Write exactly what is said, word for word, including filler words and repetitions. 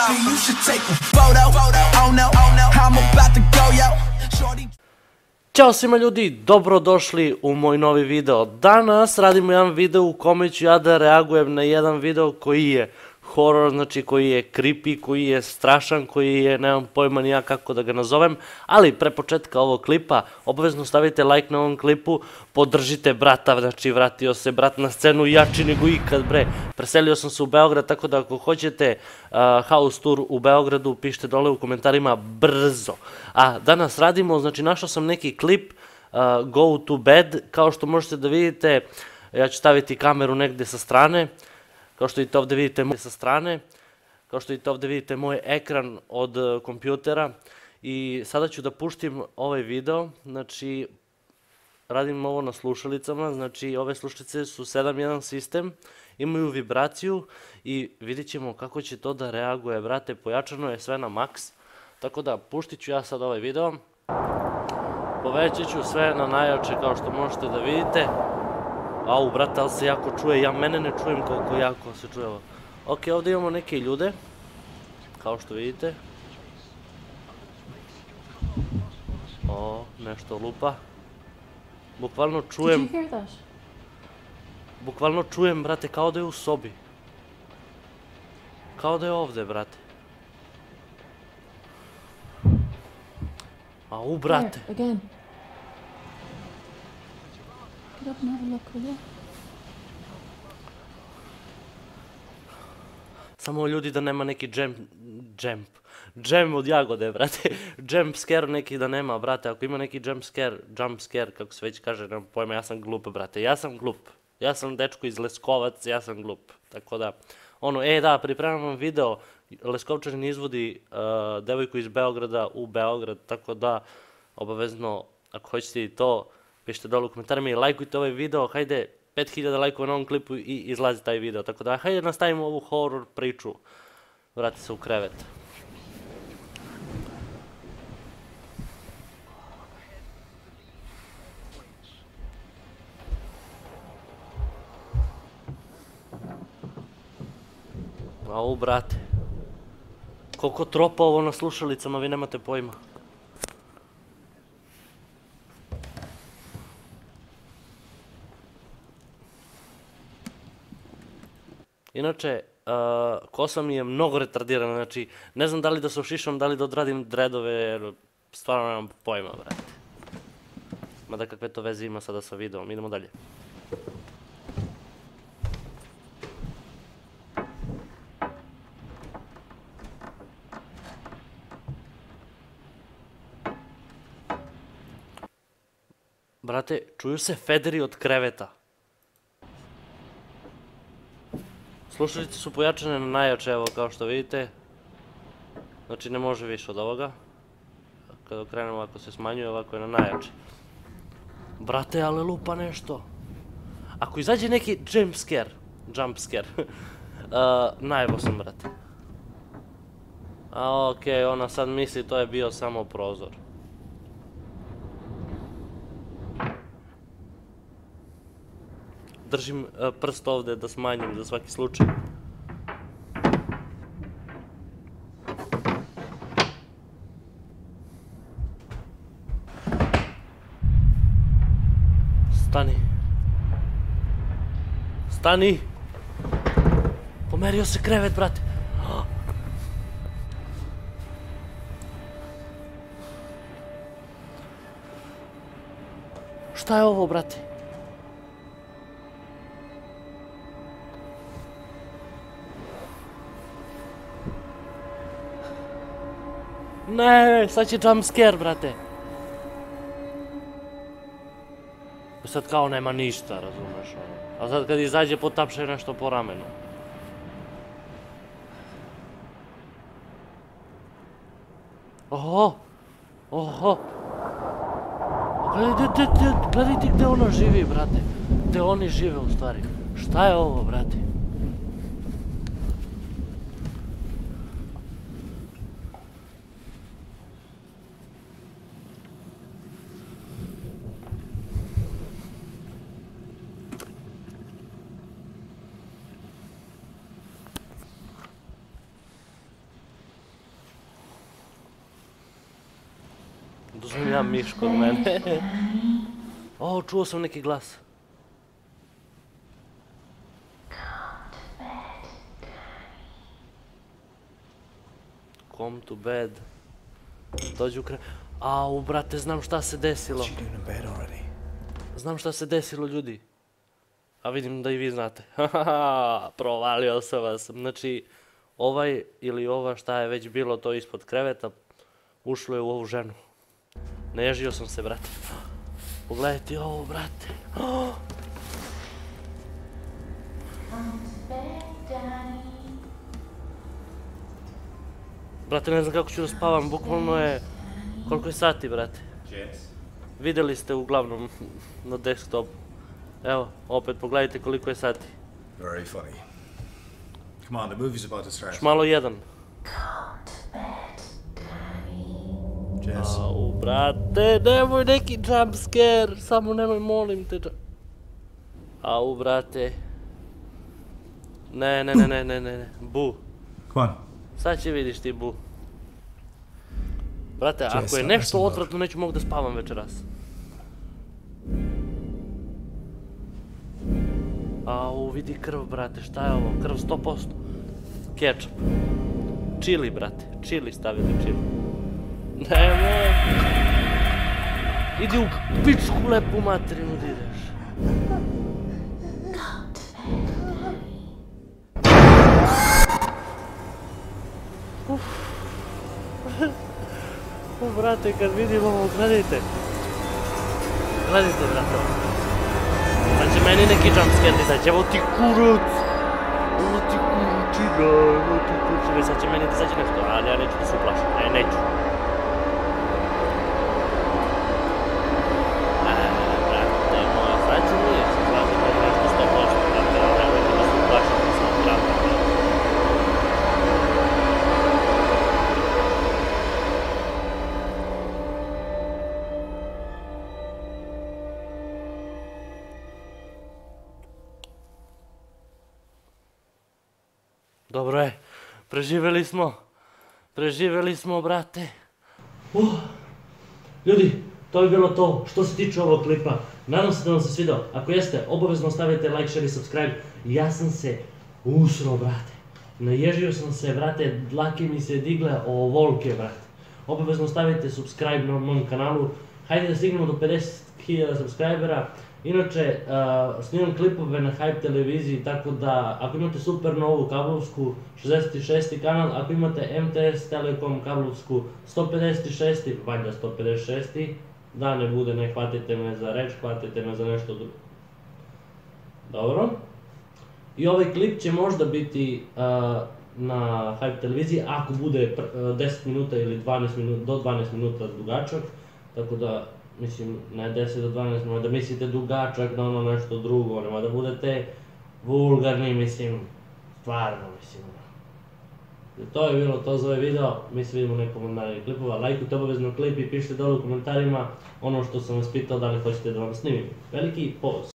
You should take a photo. Oh no, oh no, I'm about to go, yo. Shorty. Ćao svima ljudi, dobrodošli u moj novi video. Danas radimo jedan video u kome ću ja da reagujem na jedan video koji je horor, znači koji je creepy, koji je strašan, koji je, nemam pojma ni ja kako da ga nazovem, ali pre početka ovog klipa obavezno stavite like na ovom klipu, podržite brata, znači vratio se brat na scenu jači nego ikad bre. Preselio sam se u Beograd, tako da ako hoćete house tour u Beogradu, pišite dole u komentarima brzo. A danas radimo, znači našao sam neki klip Go to Bed, kao što možete da vidite, ja ću staviti kameru negde sa strane. Kao što vidite ovdje vidite moj sa strane, kao što vidite ovdje vidite moj ekran od kompjutera i sada ću da puštim ovaj video, znači radim ovo na slušalicama, znači ove slušalice su sedam jedan sistem, imaju vibraciju i vidjet ćemo kako će to da reaguje, brate, pojačano je sve na maks, tako da puštit ću ja sad ovaj video, povećat ću sve na najjače kao što možete da vidite. Au, brate, ali se jako čuje, ja mene ne čujem koliko jako se čuje ovo. Ok, ovdje imamo neke ljude, kao što vidite. O, nešto lupa. Bukvalno čujem... Bukvalno čujem, brate, kao da je u sobi. Kao da je ovdje, brate. Au, brate. Samo ljudi da nema neki džemp, džemp, džem od jagode, brate, jump scare neki da nema, brate, ako ima neki jump scare, jump scare, kako se već kaže, nemam pojma, ja sam glup, brate, ja sam glup, ja sam dečko iz Leskovac, ja sam glup, tako da, ono, e da, pripremam vam video, Leskovčanin izvodi devojku iz Beograda u Beograd, tako da, obavezno, ako hoćete i to, pišite dole u komentarima i lajkujte ovaj video, hajde pet hiljada lajkova na ovom klipu i izlazi taj video, tako da hajde nastavimo ovu horror priču, vrati se u krevet. Au, brate, koliko tropa ovo na slušalicama, vi nemate pojma. Inače, kosa mi je mnogo retardirana, znači, ne znam da li da se ošišam, da li da odradim dredove, jer stvarno nemam pojma, brate. Mada kakve to veze ima sada sa videom, idemo dalje. Brate, čuju se federi od kreveta. Slušalice su pojačane na najjače, evo kao što vidite. Znači ne može više od ovoga. Kada okrenem ovako se smanjuje, ovako je na najjače. Brate, ale lupa nešto. Ako izađe neki jump scare, jump scare, najebo sam, brate. A okej, ona sad misli to je bio samo prozor. Držim prst ovdje da smanjim za svaki slučaj. Stani. Stani. Pomerio se krevet, brate. Šta je ovo, brate? Ne, sad će jump scare, brate. Sad kao nema ništa, razumeš, ono. A sad kad izađe potapše nešto po ramenu. Oho! Oho! Gledajte gde ona živi, brate. Gde oni žive u stvari. Šta je ovo, brate? Dozvim ja miš kod mene. O, čuo sam neki glas. Come to bed. Dođu kre... Au, brate, znam šta se desilo. Znam šta se desilo, ljudi. A vidim da i vi znate. Hahaha, provalio sam vas. Znači, ovaj ili ova šta je već bilo to ispod kreveta, ušlo je u ovu ženu. Nežio sam se, brate. Pogledajte ovo, brate. Brate, ne znam kako ću da spavam, bukvalno je... Koliko je sati, brate? Videli ste uglavnom na desktopu. Evo, opet pogledajte koliko je sati. Very funny. Come on, the movie's about to start. Šmalo jedan. Jess. Au, brate, nemoj neki jump scare, samo nemoj, molim te. Au, brate. Ne, ne, ne, ne, ne, ne, bu. Come on. Sad će vidiš ti bu. Brate, ako je nešto odvratno, neću mogu da spavam večeras. Au, vidi krv, brate, šta je ovo? Krv sto posto. Ketchup. Čili, brate, čili stavili čili. Nemoj. Idi u pičku lepu materinu da ideš. Uf. U, brate, kad vidim ovo, gledajte. Gledajte, brate. Sad će meni neki jumpscare izaći, evo ti kurac. Evo ti kuručina, evo ti kuručina. Sad će meni da izaći nešto, ali ja neću da se uplašim, ne, neću. Eee, brate moj, sad će mi nešto, sad će mi nešto sto posto, brate, ali nemojte da se uplašim, da sam brate. Dobro je, preživeli smo, preživeli smo, brate. Uh, ljudi, to je bilo to što se tiče ovog klipa. Nadam se da vam se svidao. Ako jeste, obavezno stavite like, share i subscribe. Ja sam se usro, brate. Naježio sam se, brate, dlake mi se digle ovolke, brate. Obavezno stavite subscribe na mom kanalu. Hajde da stignemo do pedeset hiljada subscribera. Inače, snimam klipove na Hype televiziji, tako da ako imate super novu kablovsku šezdeset šesti kanal, ako imate M T S Telekom kablovsku sto pedeset šesti, valjda sto pedeset šesti, da ne bude, ne hvatite me za reč, hvatite me za nešto drugo. Dobro. I ovaj klip će možda biti na Hype televiziji ako bude deset minuta ili do dvanaest minuta dugačak, tako da mislim, ne deset do dvanaest, nemoj da mislite dugačak na ono nešto drugo, nemoj da budete vulgarni, mislim, stvarno, mislim. To je bilo to za ovaj video, mi se vidimo u nekom narednih klipova, lajkujte obavezno klip i pišite dole u komentarima ono što sam vas pitao da li hoćete da vam snimim. Veliki poz!